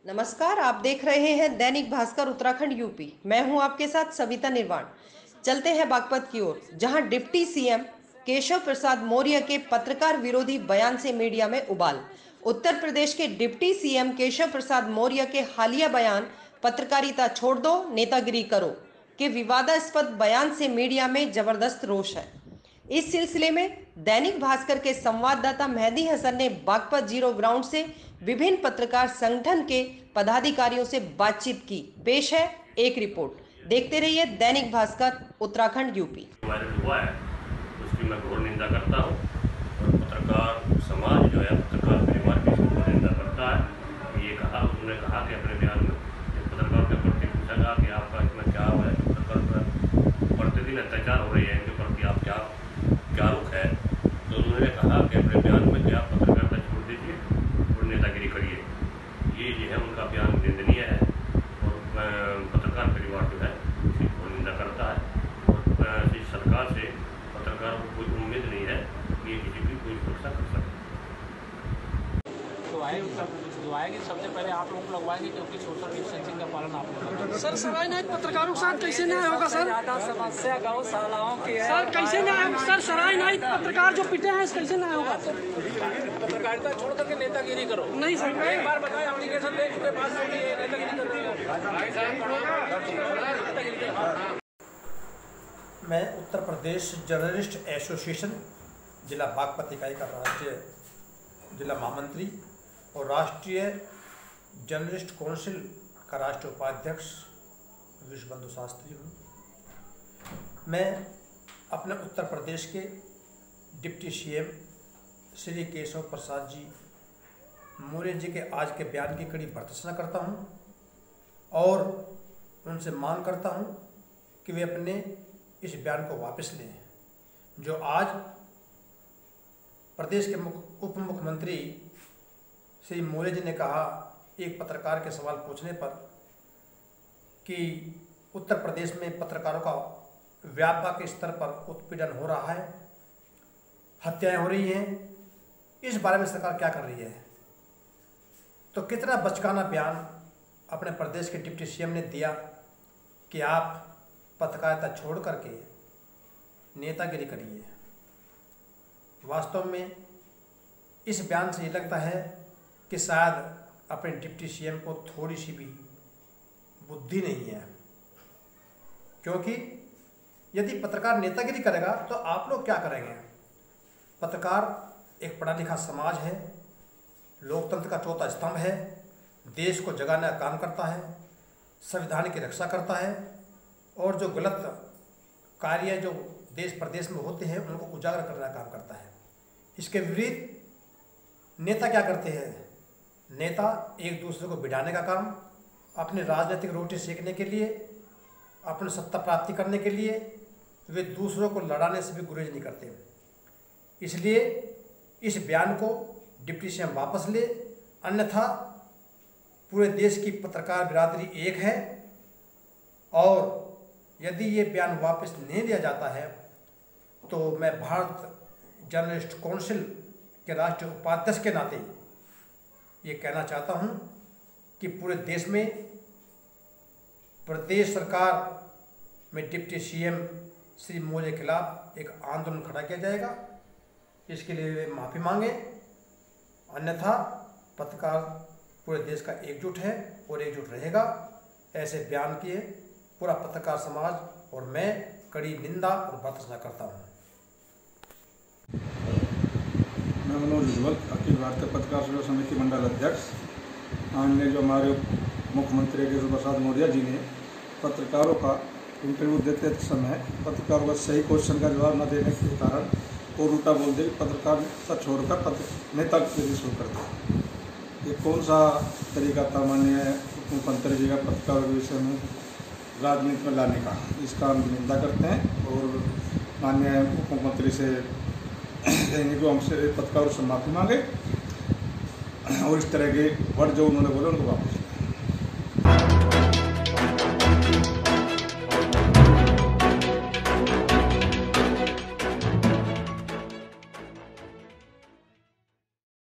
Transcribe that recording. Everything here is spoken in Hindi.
नमस्कार, आप देख रहे हैं दैनिक भास्कर उत्तराखंड यूपी। मैं हूं आपके साथ सविता निर्वाण। चलते हैं बागपत की ओर, जहां डिप्टी सीएम केशव प्रसाद मौर्य के पत्रकार विरोधी बयान से मीडिया में उबाल। उत्तर प्रदेश के डिप्टी सीएम केशव प्रसाद मौर्य के हालिया बयान पत्रकारिता छोड़ दो, नेतागिरी करो के विवादास्पद बयान से मीडिया में जबरदस्त रोष है। इस सिलसिले में दैनिक भास्कर के संवाददाता मेहदी हसन ने बागपत जीरो ग्राउंड से विभिन्न पत्रकार संगठन के पदाधिकारियों से बातचीत की। पेश है एक रिपोर्ट। देखते रहिए दैनिक भास्कर उत्तराखंड यूपी। वायरल हुआ है उसकी मैं घोर निंदा करता हूँ और पत्रकार समाज जो है, पत्रकार परिवार की घोर निंदा करता है। ये कहा, उन्होंने कहा कि अपने बयान में पत्रकार के प्रति पूछा गया कि आपका इसमें क्या है, पत्रकार प्रतिदिन अत्याचार हो रही है, इनके प्रति आप क्या रुख है। तो उन्होंने कहा कि अपने बयान में क्या पत्रकारिता छोड़ दीजिए और नेतागिरी करिए। ये जो है उनका बयान निंदनीय है और पत्रकार परिवार जो है उसकी घोर निंदा करता है और इस सरकार से पत्रकारों को कोई उम्मीद नहीं है कि ये किसी की कोई सुरक्षा कर सके। जो आएगी सबसे पहले आप लोग लगवाएंगे, क्योंकि सोशल डिस्टेंसिंग का पालन आप लोग। सर सराय नाइट पत्रकारों के साथ कैसे न्याय होगा सर? ज्यादा समस्या गौशालाओं की है सर, कैसे न्याय? सर सराय नाइट पत्रकार जो पिटे हैं कैसे न्याय होगा? पत्रकारिता छोड़ करके नेतागिरी करो। नहीं सर, एक बार बताएं, एप्लीकेशन दे चुके पास नेतागिरी कर रहे हो। मैं उत्तर प्रदेश जर्नलिस्ट एसोसिएशन जिला बागपत इकाई का राष्ट्रीय जिला महामंत्री और राष्ट्रीय जर्नलिस्ट काउंसिल का राष्ट्रीय उपाध्यक्ष विश्वबंधु शास्त्री हूँ। मैं अपने उत्तर प्रदेश के डिप्टी सीएम श्री केशव प्रसाद जी मौर्य जी के आज के बयान की कड़ी भर्त्सना करता हूँ और उनसे मांग करता हूँ कि वे अपने इस बयान को वापस लें, जो आज प्रदेश के उप मुख्यमंत्री श्री मौर्य जी ने कहा एक पत्रकार के सवाल पूछने पर कि उत्तर प्रदेश में पत्रकारों का व्यापक स्तर पर उत्पीड़न हो रहा है, हत्याएं हो रही हैं, इस बारे में सरकार क्या कर रही है। तो कितना बचकाना बयान अपने प्रदेश के डिप्टी सीएम ने दिया कि आप पत्रकारिता छोड़ करके नेतागिरी करिए। वास्तव में इस बयान से ये लगता है कि शायद अपने डिप्टी सीएम को थोड़ी सी भी बुद्धि नहीं है, क्योंकि यदि पत्रकार नेतागिरी करेगा तो आप लोग क्या करेंगे। पत्रकार एक पढ़ा लिखा समाज है, लोकतंत्र का चौथा स्तंभ है, देश को जगाने का काम करता है, संविधान की रक्षा करता है और जो गलत कार्य जो देश प्रदेश में होते हैं उनको उजागर करने का काम करता है। इसके विपरीत नेता क्या करते हैं? नेता एक दूसरे को भिड़ाने का काम, अपनी राजनीतिक रोटी सेकने के लिए, अपनी सत्ता प्राप्ति करने के लिए वे दूसरों को लड़ाने से भी गुरेज नहीं करते। इसलिए इस बयान को डिप्टी सीएम वापस ले, अन्यथा पूरे देश की पत्रकार बिरादरी एक है और यदि ये बयान वापस नहीं लिया जाता है तो मैं भारत जर्नलिस्ट काउंसिल के राष्ट्रीय उपाध्यक्ष के नाते ये कहना चाहता हूँ कि पूरे देश में प्रदेश सरकार में डिप्टी सीएम श्री मौर्य के खिलाफ एक आंदोलन खड़ा किया जाएगा। इसके लिए वे माफ़ी मांगे, अन्यथा पत्रकार पूरे देश का एकजुट है और एकजुट रहेगा। ऐसे बयान किए पूरा पत्रकार समाज और मैं कड़ी निंदा और भर्त्सना करता हूँ। मैं मनोज उज्ज्वल, अखिल भारतीय पत्रकार सेवा समिति मंडल अध्यक्ष। माननीय जो हमारे मुख्यमंत्री केशव प्रसाद मौर्य जी ने पत्रकारों का इंटरव्यू देते समय पत्रकारों का सही क्वेश्चन का जवाब न देने के कारण और उल्टा बोल दे पत्रकारिता छोड़कर नेतागिरी शुरू कर दी। ये कौन सा तरीका था माननीय मुख्यमंत्री जी का पत्रकारों के विषय में राजनीति में लाने का? इसका हम निंदा करते हैं और माननीय मुख्यमंत्री से जो हमसे पत्रकारों से माफ़ी मांगे और इस तरह के वर्ड जो उन्होंने बोले उनको वापस